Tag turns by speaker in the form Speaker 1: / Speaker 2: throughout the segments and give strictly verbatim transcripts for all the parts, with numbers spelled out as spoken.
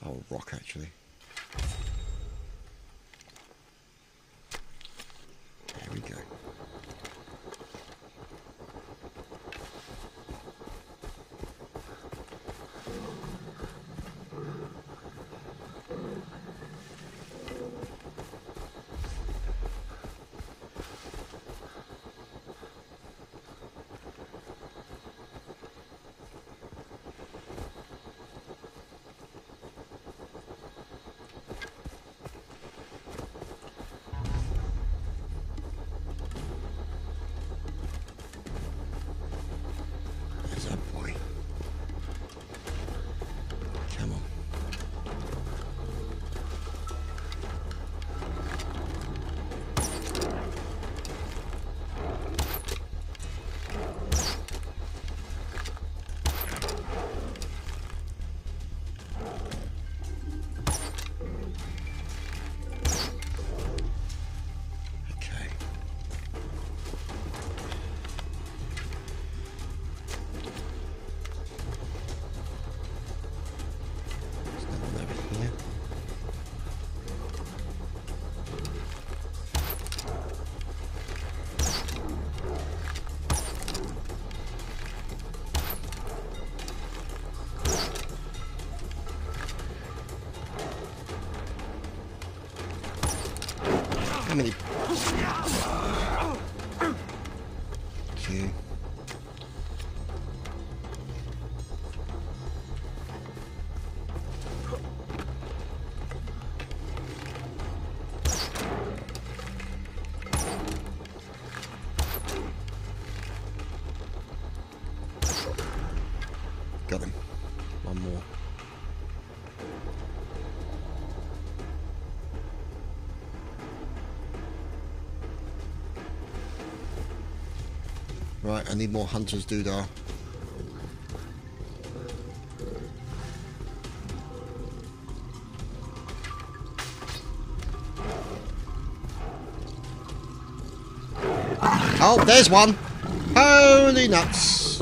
Speaker 1: Oh, rock actually. There we go. How many? Two. Got him. One more. Right, I need more hunters, doodah. Oh, there's one! Holy nuts!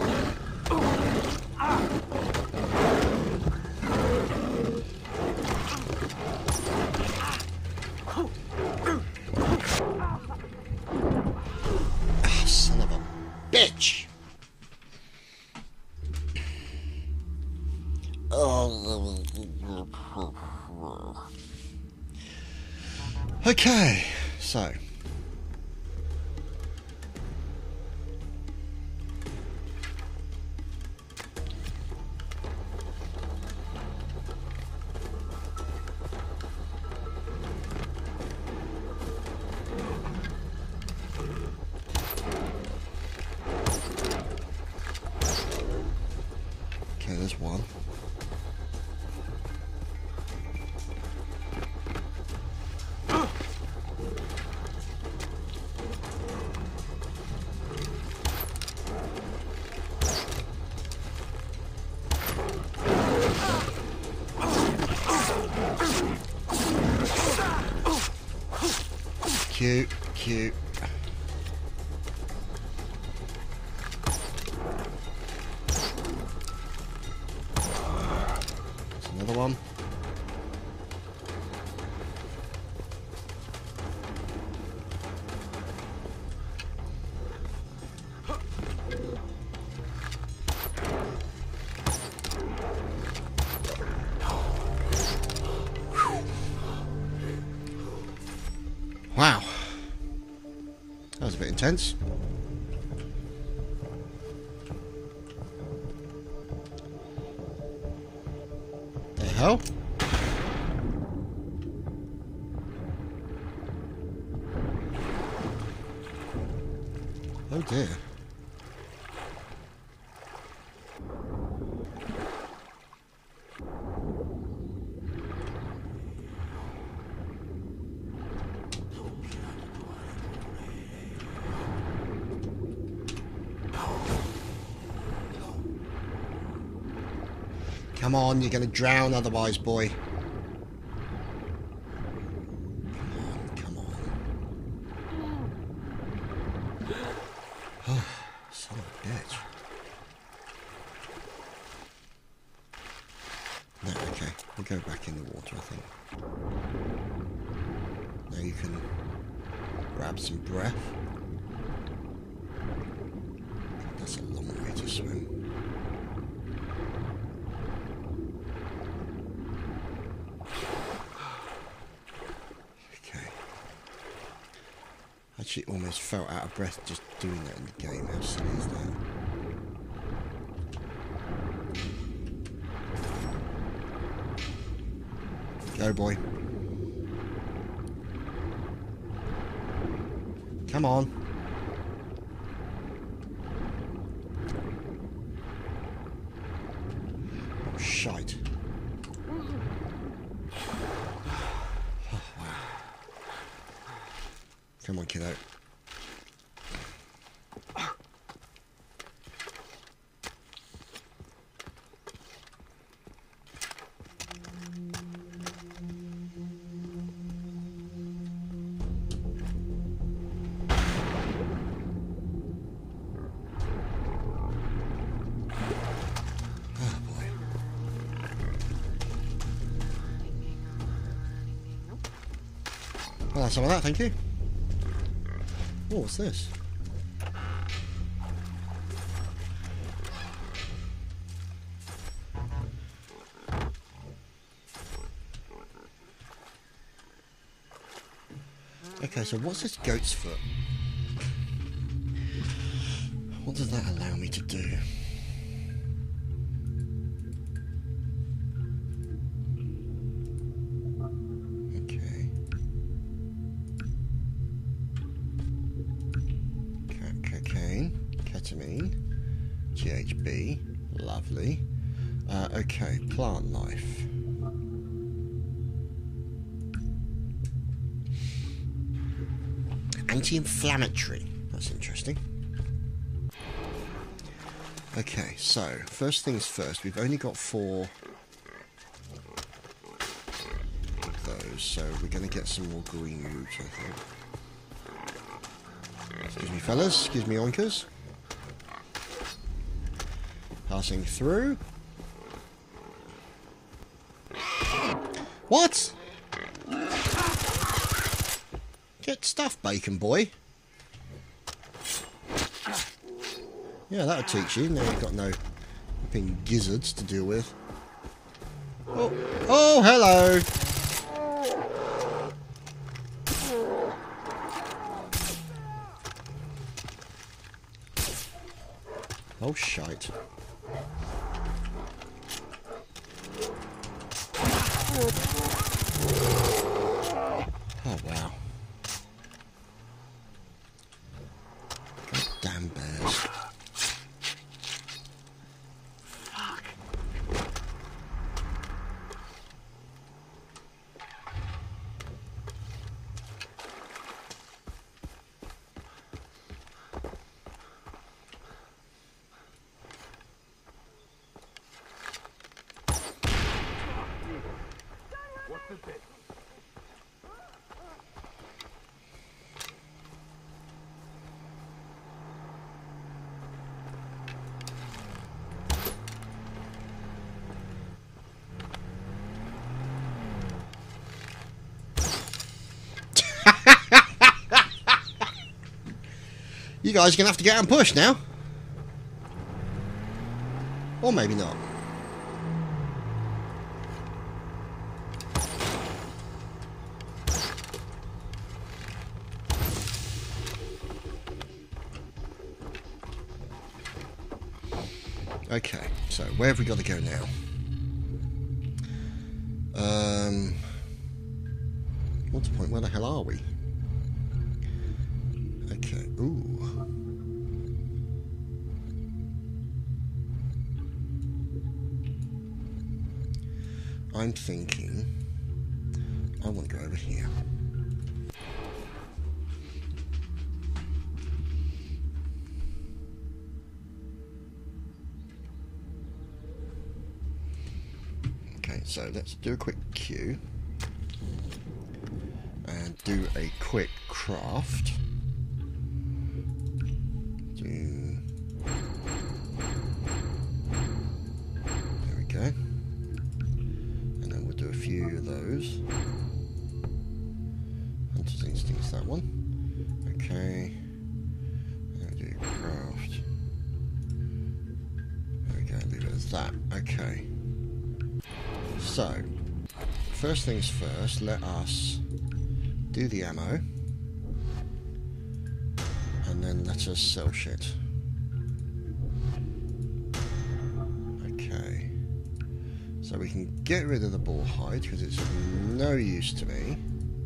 Speaker 1: Ah, son of a bitch! Oh. Okay, so. Okay, there's one. Cute, cute. There's another one. Wow. That was a bit intense. The hell? Oh dear. Come on, you're going to drown otherwise, boy. Come on, come on. Oh, son of a bitch. No. Okay, we'll go back in the water, I think. Now you can grab some breath. That's a long way to swim. Okay. I actually almost felt out of breath just doing that in the game. How silly is that? Go, boy. Come on. Oh, shite. Oh, wow. Come on, kiddo. Well, that's some of that, thank you. Oh, what's this? Okay, so what's this goat's foot? What does that allow me to do? G H B, lovely. Uh, okay, plant life. Anti-inflammatory, that's interesting. Okay, so, first things first, we've only got four of those, so we're going to get some more green roots, I think. Excuse me, fellas, excuse me, oinkers. Passing through. What? Get stuffed, bacon boy. Yeah, that'll teach you. Now you've got no flipping gizzards to deal with. Oh, oh, hello. Oh, shite. Oh, wow. God damn bears. Fuck.
Speaker 2: What's the bit?
Speaker 1: You guys are going to have to get out and push now. Or maybe not. Okay, so where have we got to go now? Um, what's the point? Where the hell are we? Okay, ooh. I'm thinking I want to go over here. Okay, so let's do a quick queue and do a quick craft. Do there we go. few of those. Hunter's Instinct's that one. Okay. There we do craft. There we go, leave it as that. Okay. So, first things first, let us do the ammo. And then let us sell shit. Okay. So we can get rid of the boar hide because it's of no use to me.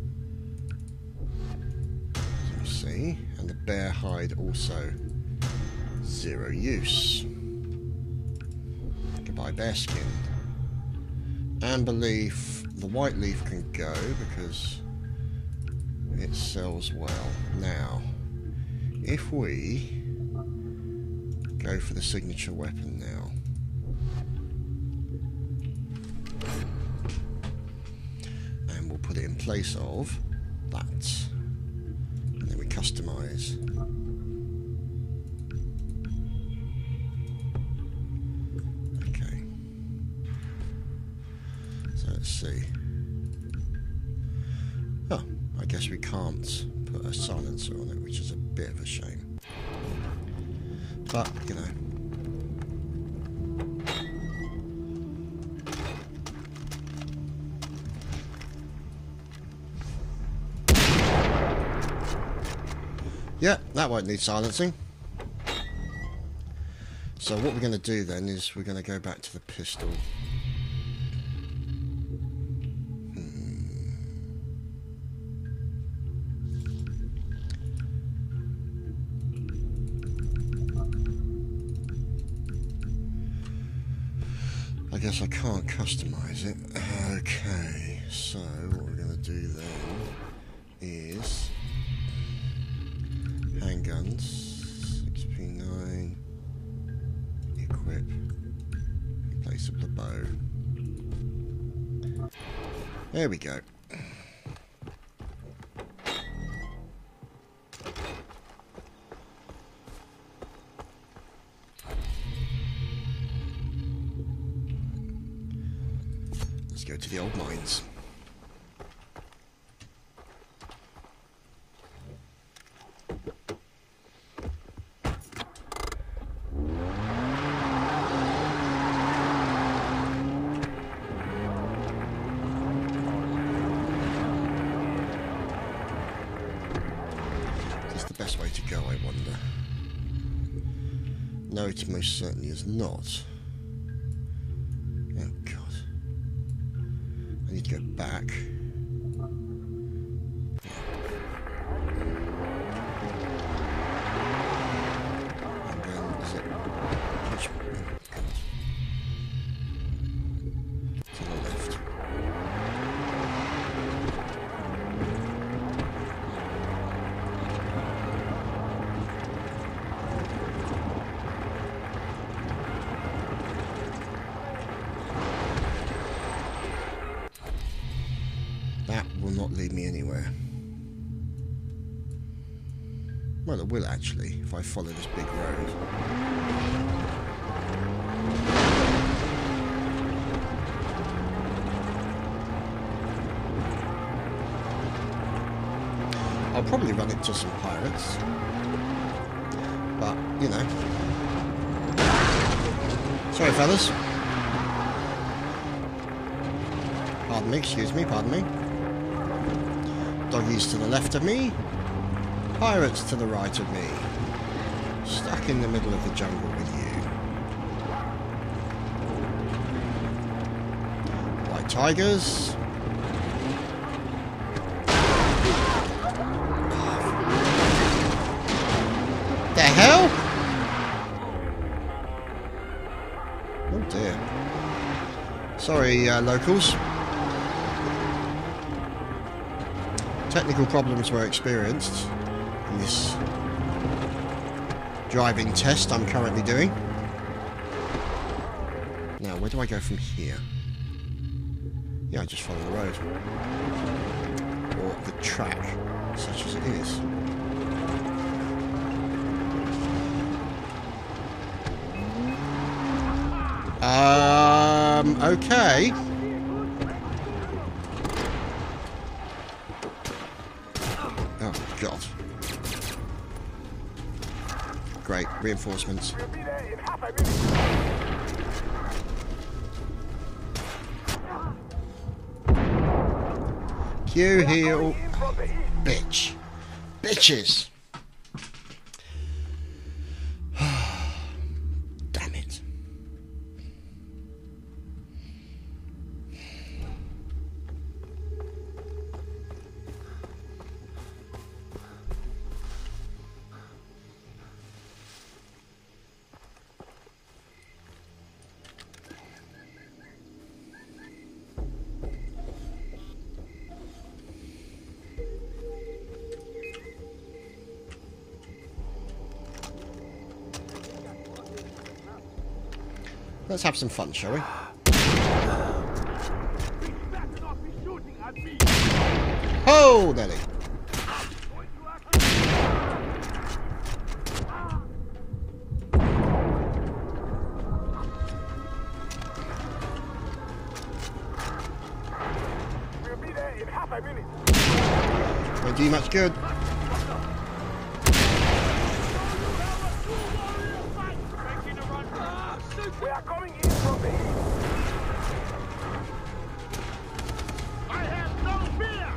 Speaker 1: As you see. And the bear hide also zero use. Goodbye bear skin. Amber leaf. The white leaf can go because it sells well. Now, if we go for the signature weapon now. And we'll put it in place of that. And then we customize. Okay. So let's see. Oh, I guess we can't put a silencer on it, which is a bit of a shame. But, you know. Yeah, that won't need silencing. So what we're going to do then is we're going to go back to the pistol. I guess I can't customize it. Okay, so what we're going to do then is handguns, six P nine, equip, replace of the bow. There we go. Go to the old mines. Is this the best way to go, I wonder? No, it most certainly is not. Oh God. I need to go back. And then, is it... Which one? God. To the left. That will not lead me anywhere. Well, it will actually, if I follow this big road. I'll probably run into some pirates. But, you know. Sorry, fellas. Pardon me, excuse me, pardon me. Doggies to the left of me. Pirates to the right of me. Stuck in the middle of the jungle with you. White tigers. The hell? Oh dear. Sorry, uh, locals. Technical problems were experienced in this driving test I'm currently doing. Now, where do I go from here? Yeah, I just follow the road. Or the track, such as it is. Um, okay. great. Reinforcements.
Speaker 2: We'll be there in half a minute.
Speaker 1: Q heal.
Speaker 2: Coming in from the east.
Speaker 1: Bitch. Bitches. Damn it. Let's have some fun, shall we? Oh, Nelly.
Speaker 2: We'll be there in half a minute.
Speaker 1: Won't do you much good.
Speaker 2: We are coming in from the east. I have no fear.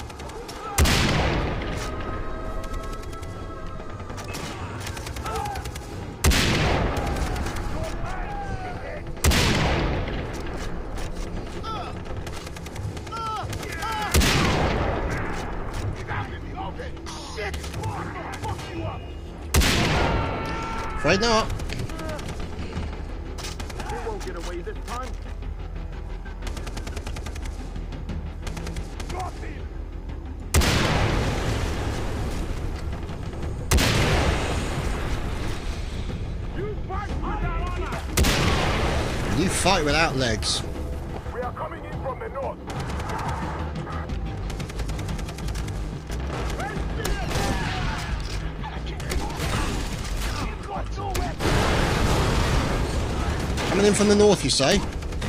Speaker 1: Afraid not.
Speaker 2: We won't get away this time. Got him. You fight without honor.
Speaker 1: You fight without legs.
Speaker 2: We are coming in from the north.
Speaker 1: Coming in from the north, you say?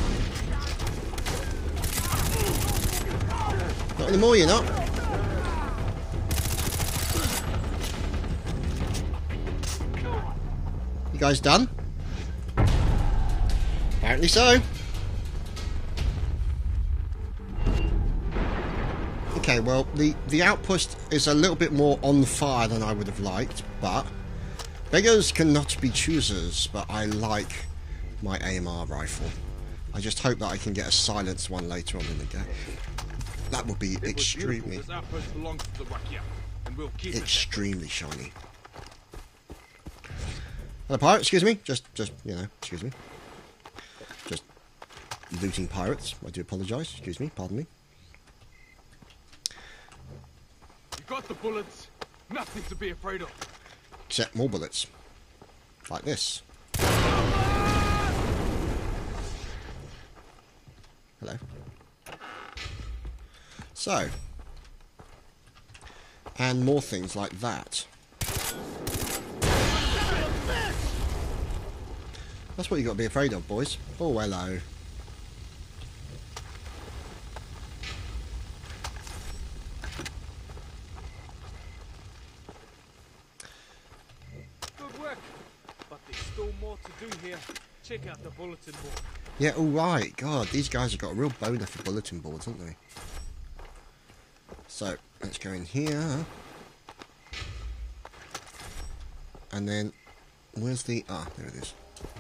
Speaker 1: Not anymore, you're not. You guys done? Apparently so. Okay, well, the, the outpost is a little bit more on fire than I would have liked, but beggars cannot be choosers, but I like my A M R rifle. I just hope that I can get a silenced one later on in the game. That would be extremely, extremely shiny. Hello, pirate. Excuse me. Just, just you know, excuse me. Just looting pirates. I do apologise. Excuse me. Pardon me.
Speaker 3: You got the bullets. Nothing to be afraid of.
Speaker 1: Except more bullets, like this. Hello. So, and more things like that. That's what you got to be afraid of, boys. Oh, hello.
Speaker 3: Good work. But there's still more to do here. Check out the bulletin board.
Speaker 1: Yeah, alright. God, these guys have got a real boner for bulletin boards, haven't they? So, let's go in here. And then, where's the... Ah, there it is.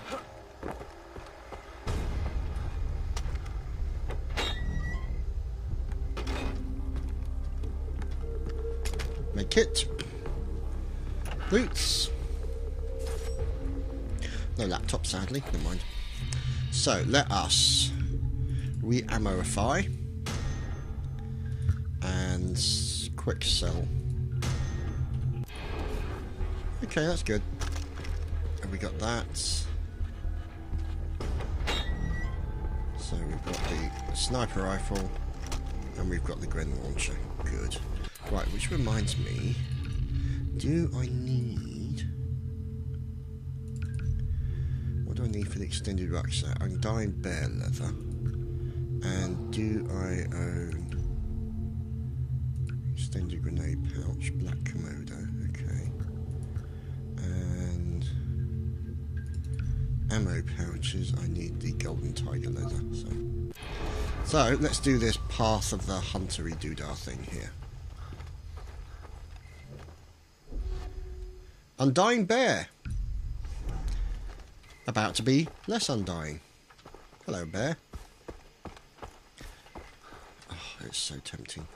Speaker 1: Make kit. Boots. No laptop, sadly. Never mind. So, let us re-amorify and quick sell. Okay, that's good. Have we got that? So we've got the sniper rifle and we've got the grenade launcher. Good. Right, which reminds me, do I need... What do I need for the extended rucksack? I'm dying bear leather. And do I own extended grenade pouch, black Komodo, okay. And ammo pouches, I need the golden tiger leather. So, so let's do this path of the huntery doodah thing here. Undying bear. About to be less undying. Hello, bear. Oh, it's so tempting.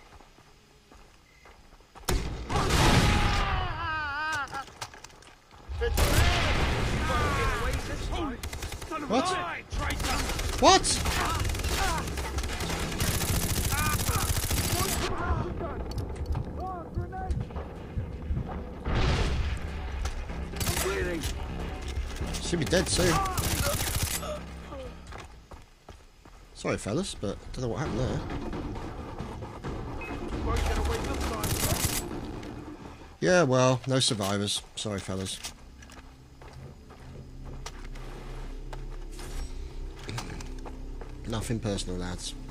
Speaker 1: What? What? Should be dead soon. Sorry, fellas, but I don't know what happened there. Yeah, well, no survivors. Sorry, fellas. Nothing personal, lads.